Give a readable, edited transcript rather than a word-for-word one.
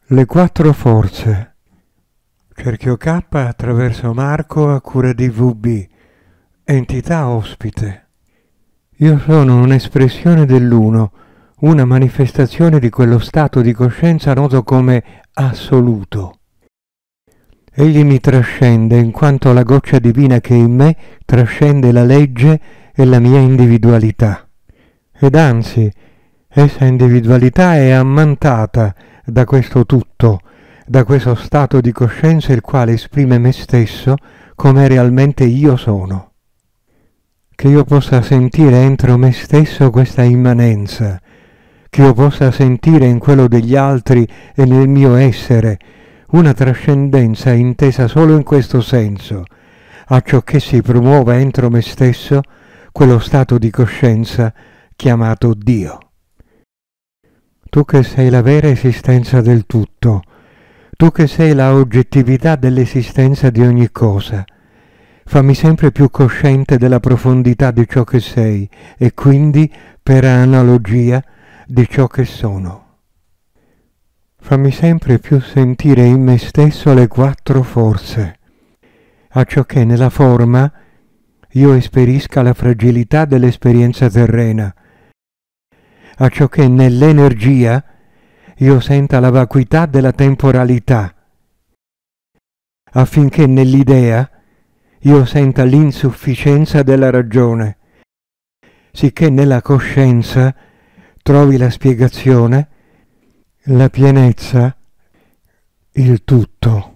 Le quattro forze. Cerchio K attraverso Marco a cura di VB. Entità ospite. Io sono un'espressione dell'uno, una manifestazione di quello stato di coscienza noto come assoluto. Egli mi trascende in quanto la goccia divina che in me trascende la legge e la mia individualità. Ed anzi, essa individualità è ammantata da questo tutto, da questo stato di coscienza il quale esprime me stesso come realmente io sono. Che io possa sentire entro me stesso questa immanenza, che io possa sentire in quello degli altri e nel mio essere una trascendenza intesa solo in questo senso, a ciò che si promuova entro me stesso quello stato di coscienza chiamato Dio. Tu che sei la vera esistenza del tutto, tu che sei la oggettività dell'esistenza di ogni cosa, fammi sempre più cosciente della profondità di ciò che sei e quindi, per analogia, di ciò che sono. Fammi sempre più sentire in me stesso le quattro forze, acciò che nella forma io esperisca la fragilità dell'esperienza terrena, acciò che nell'energia io senta la vacuità della temporalità, affinché nell'idea io senta l'insufficienza della ragione, sicché nella coscienza trovi la spiegazione, la pienezza, il tutto.